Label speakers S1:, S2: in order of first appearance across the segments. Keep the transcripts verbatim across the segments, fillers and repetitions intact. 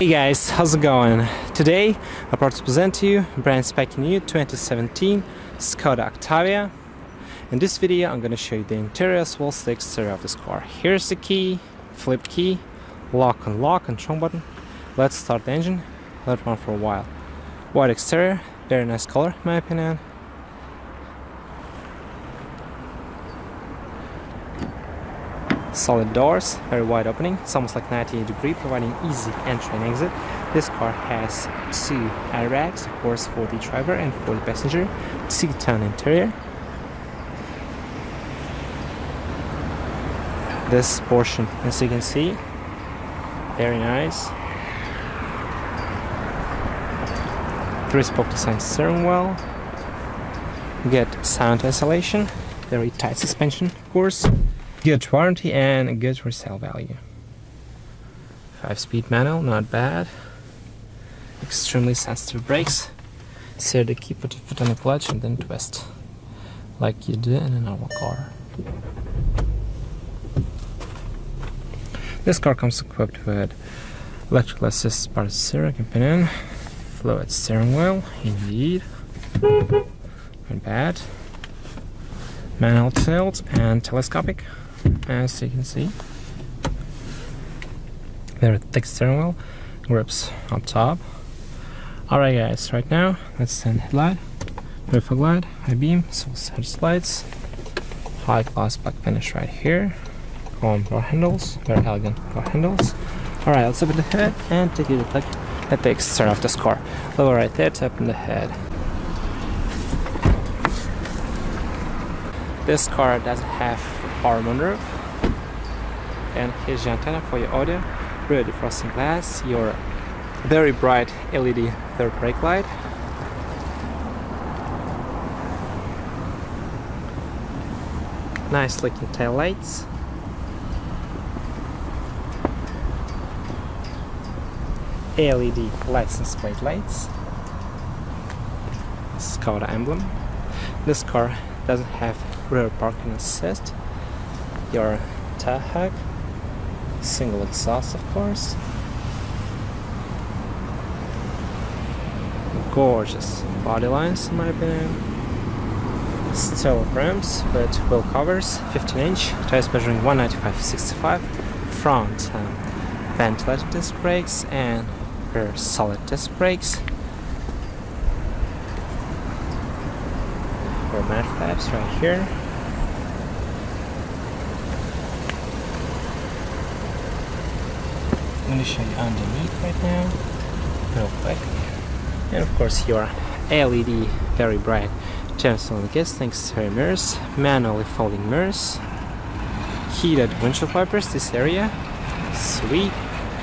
S1: Hey guys, how's it going? Today I'm proud to present to you brand spanking new twenty seventeen Skoda Octavia. In this video I'm gonna show you the interior as well as the exterior of this car. Here's the key, flip key, lock and lock and trunk button. Let's start the engine, let it run for a while. White exterior, very nice color in my opinion. Solid doors, very wide opening, it's almost like ninety-eight degree, providing easy entry and exit. This car has two airbags, of course, for the driver and for the passenger. Two-tone interior. This portion, as you can see, very nice. Three-spoke design steering wheel. You get sound isolation, very tight suspension, of course. Good warranty and a good resale value. Five-speed manual, not bad. Extremely sensitive brakes. So to keep put your foot on the clutch and then twist, like you do in a normal car. This car comes equipped with electrical assist power steering companion, fluid steering wheel, indeed. Not bad. Manual tilt and telescopic. As you can see, very thick steering wheel, grips up top. Alright guys, right now let's turn headlight, rear fog light, high beam, head lights, high class black finish right here, chrome door handles, very elegant door handles. Alright, let's open the hood and take a look at the exterior of this car. Level right there to open the hood. This car doesn't have power moonroof, and here's your antenna for your audio, rear defrosting glass, your very bright L E D third brake light, nice looking tail lights, L E D license plate lights, Skoda emblem. This car doesn't have rear parking assist, your tire hug, single exhaust of course, gorgeous body lines in my opinion, steel rims with wheel covers, fifteen inch, tires measuring one ninety-five sixty-five, front um, ventilated disc brakes and rear solid disc brakes, rear mat flaps right here. I'm going to show you underneath right now, real quick. And of course your L E D, very bright turn-signal gas, exterior mirrors, manually folding mirrors, heated windshield wipers, this area, sweet.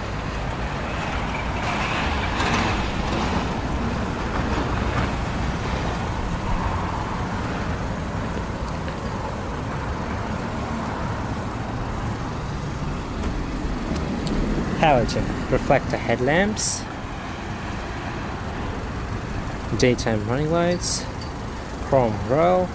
S1: Halogen reflector headlamps, daytime running lights, chrome grille,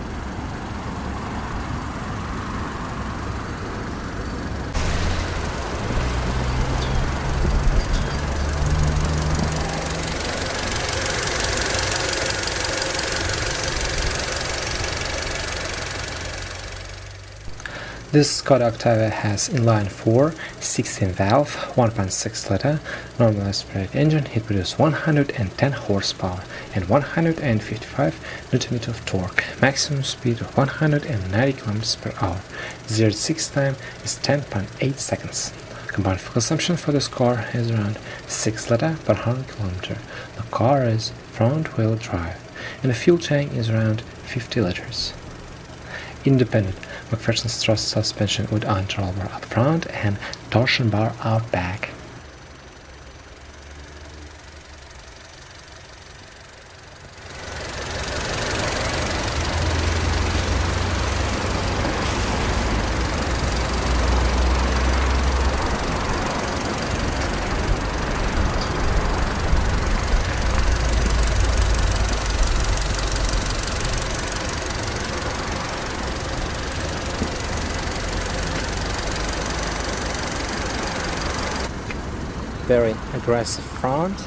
S1: This Skoda Octavia has inline four, sixteen valve, one point six liter, normal aspirated engine. It produces one hundred ten horsepower and one hundred fifty-five newton meters of torque, maximum speed of one hundred ninety kilometers per hour. zero to sixty time is ten point eight seconds. Combined fuel consumption for this car is around six liters per one hundred kilometers. The car is front-wheel drive and the fuel tank is around fifty liters. Independent McPherson Strut suspension with anti-roll bar up front and torsion bar out back. very aggressive front.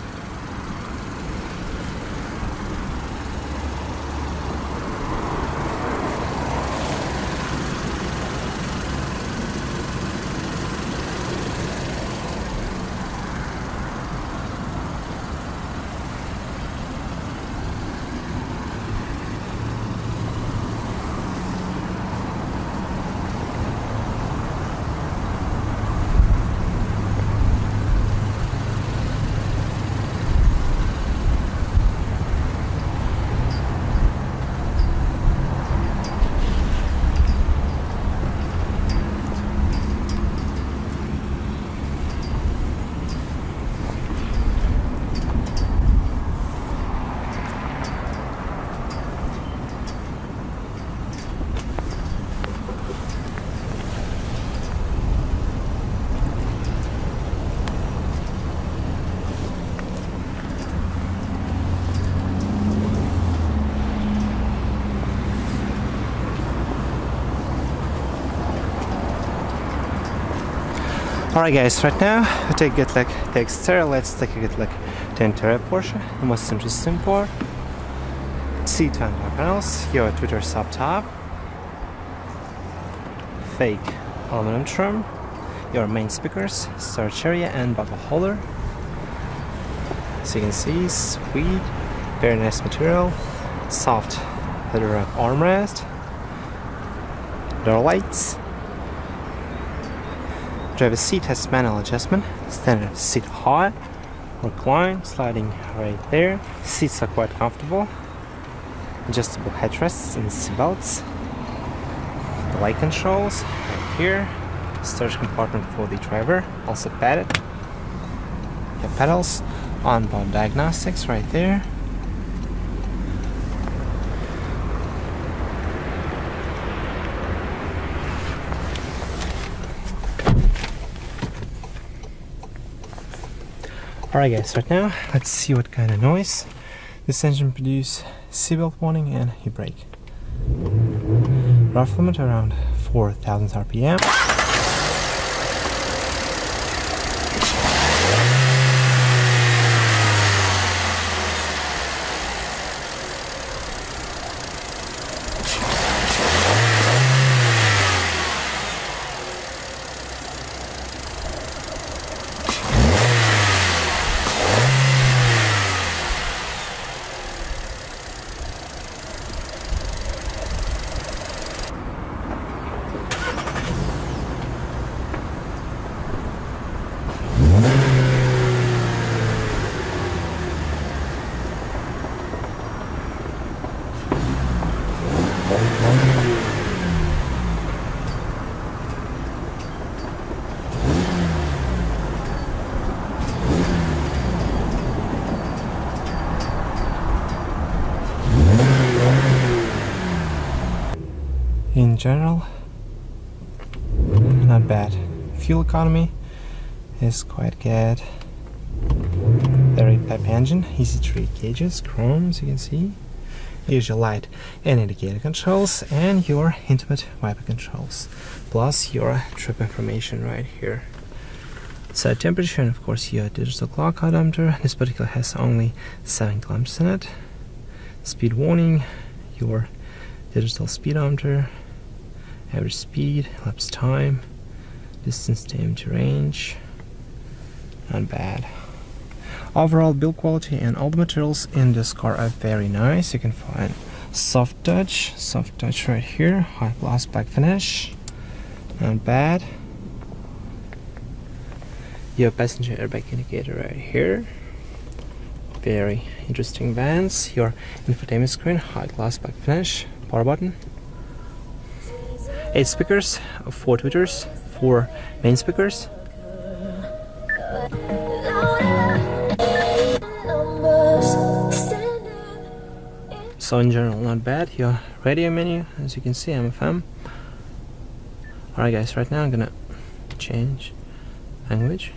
S1: Alright guys, right now we take a good look at the exterior. Let's take a good look at the interior Porsche. The most interesting part. Seat and door panels, your tweeters up top, fake aluminum trim, your main speakers, storage area and bottle holder. As you can see, sweet, very nice material, soft leather armrest, door lights. Driver seat has manual adjustment, standard seat height, recline, sliding right there. Seats are quite comfortable, adjustable headrests and seat belts. The light controls right here, storage compartment for the driver, also padded. The pedals, onboard diagnostics right there. Alright guys, right now let's see what kind of noise this engine produces. Seatbelt warning and e-brake. Rough limit around four thousand R P M. In general, not bad. Fuel economy is quite good. Very pep engine, easy to read gauges, chrome as you can see. Here's your light and indicator controls and your intimate wiper controls, plus your trip information right here. Side temperature and of course your digital clock odometer. This particular has only seven kilometers in it. Speed warning, your digital speedometer, average speed, elapsed time, distance to empty range. Not bad. Overall build quality and all the materials in this car are very nice. You can find soft touch, soft touch right here, high gloss black finish. Not bad. Your passenger airbag indicator right here. Very interesting vents. Your infotainment screen, high gloss black finish, power button. Eight speakers, four tweeters, four main speakers. So in general, not bad. Your radio menu, as you can see, M F M. Alright guys, right now I'm gonna change language.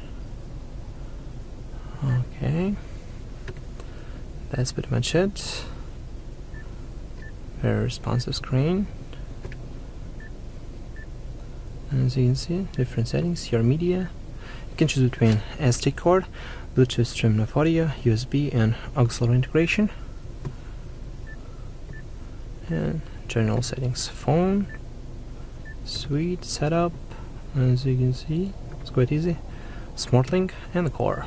S1: Okay. That's pretty much it. Very responsive screen. And as you can see, different settings, your media. You can choose between S D card, Bluetooth streaming of audio, U S B, and auxiliary integration. And general settings, phone, sweet setup, as you can see, it's quite easy. SmartLink and the core.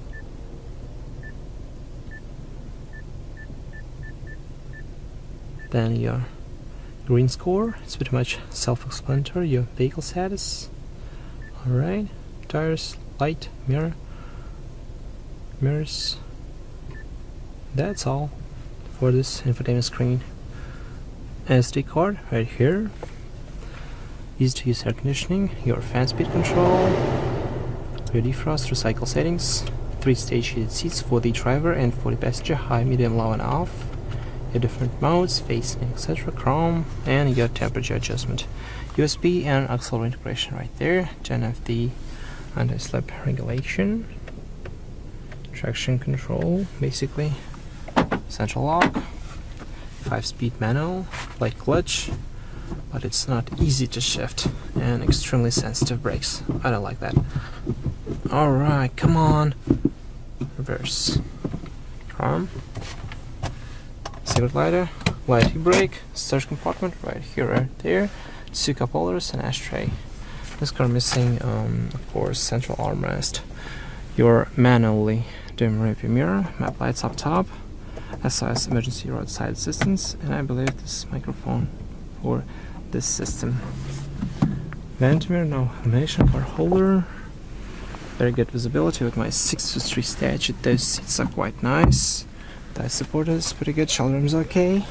S1: Then your green score, it's pretty much self-explanatory. Your vehicle status, alright, tires, light, mirror, mirrors. That's all for this infotainment screen. S D card right here, easy to use air conditioning, your fan speed control, your defrost, recycle settings, three stage heated seats for the driver and for the passenger, high, medium, low and off, your different modes, facing, et cetera, chrome, and your temperature adjustment, U S B and auxiliary integration right there. Then have the anti-slip regulation, traction control, basically, central lock, five-speed manual, light clutch, but it's not easy to shift, and extremely sensitive brakes. I don't like that. Alright, come on. Reverse. Arm. Cigarette lighter, light brake, storage compartment right here, right there, two cup holders and ashtray. This car missing, um, of course, central armrest. Your manually dim rearview mirror, map lights up top, S O S emergency roadside assistance, and I believe this microphone for this system. Vent mirror, no illumination, car holder. Very good visibility with my six to three statute. Those seats are quite nice. Thigh support is pretty good. Shoulder room is okay.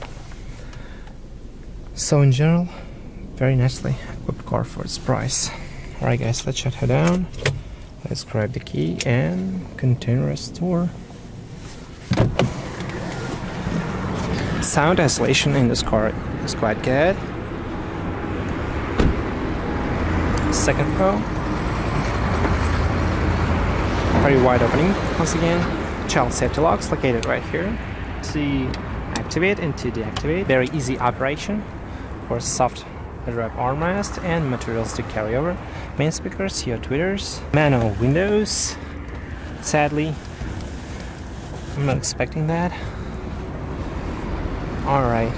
S1: So in general, very nicely equipped car for its price. Alright guys, let's shut her down. Let's grab the key and continue our tour. Sound isolation in this car is quite good. Second row, very wide opening once again. Child safety locks located right here to activate and to deactivate. Very easy operation for soft wrap armrest and materials to carry over. Main speakers, your tweeters, manual windows. Sadly, I'm not expecting that. Alright,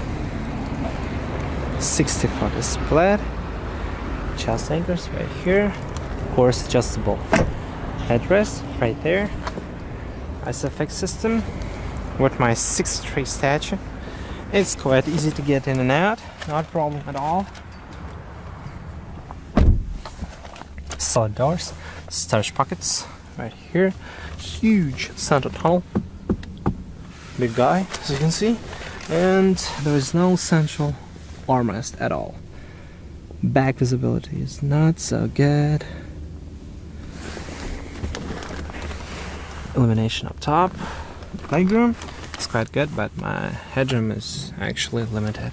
S1: sixty foot split, chest anchors right here, of course adjustable headrest right there, ISOFIX system with my six three stature. It's quite easy to get in and out, not a problem at all. Solid doors, storage pockets right here, huge center tunnel, big guy as you can see. And there is no central armrest at all. Back visibility is not so good. Illumination up top. Legroom is quite good, but my headroom is actually limited.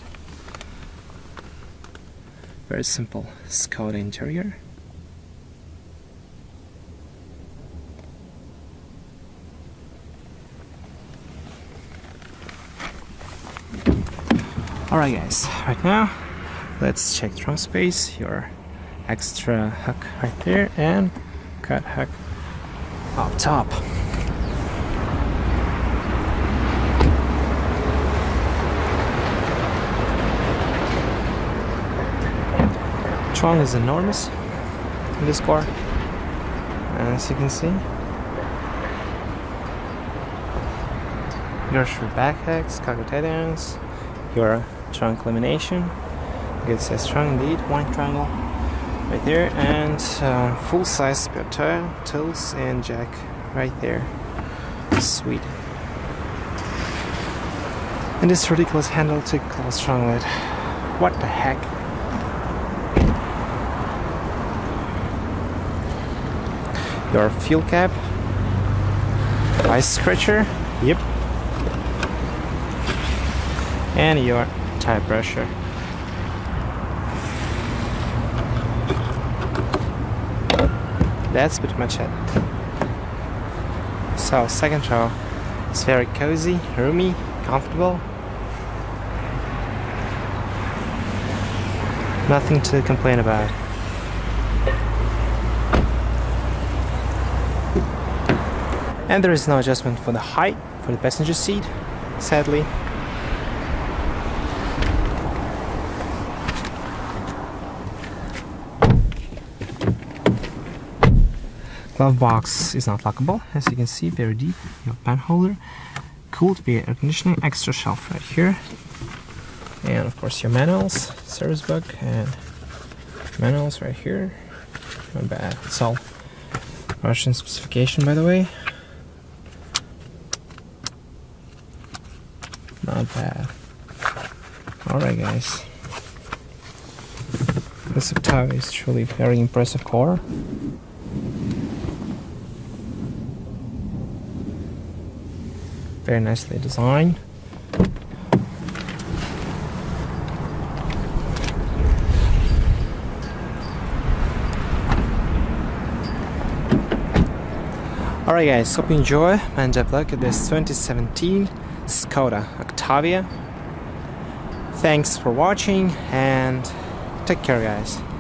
S1: Very simple Skoda interior. Alright guys, right now let's check trunk space, your extra hook right there and cut hook up top. Trunk is enormous in this car, as you can see. Your back hacks, cargo tie-downs, your trunk illumination, good size trunk indeed, one triangle right there, and uh, full size spare tire, tools and jack right there. Sweet. And this ridiculous handle to close trunk lid. What the heck? Your fuel cap, ice scratcher, yep, and your tire pressure. That's pretty much it. So second row is very cozy, roomy, comfortable. Nothing to complain about. And there is no adjustment for the height for the passenger seat, sadly. Glove box is not lockable, as you can see, very deep. Your pen holder, cooled via air conditioning, extra shelf right here, and of course your manuals, service book, and manuals right here. Not bad. It's all Russian specification, by the way. Not bad. Alright, guys. This Octavia is truly a very impressive car. Very nicely designed. Alright guys, hope you enjoy and have a look at this twenty seventeen Skoda Octavia. Thanks for watching and take care guys.